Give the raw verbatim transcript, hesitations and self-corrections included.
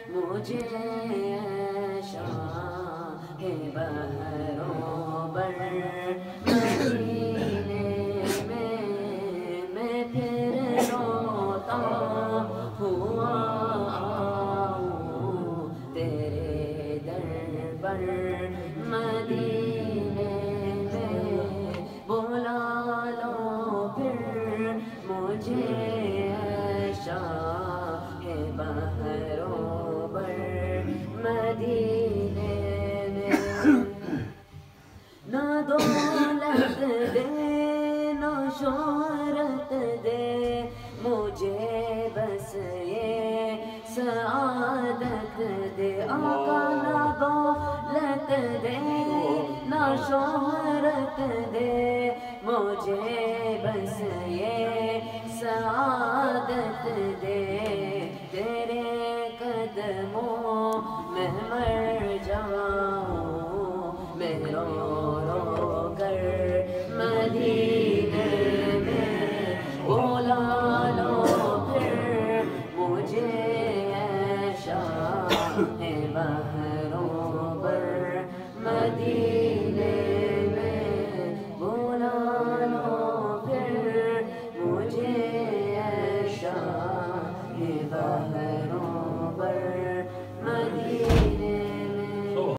مجھے عشا ہے بحروں بر مدینے میں میں پھر روتا ہوا آؤں تیرے در پر مدینے میں بلا لو پھر مجھے عشا ہے بحروں بر مدینے میں نہ دولت دے نہ شہرت دے مجھے بس یہ سعادت دے آقا نہ دولت دے نہ شہرت دے مجھے بس یہ سعادت دے تیرے قدموں میں مر جاؤں میں رو رو کر مدینے میں بلا لو پھر مجھے عشا ہے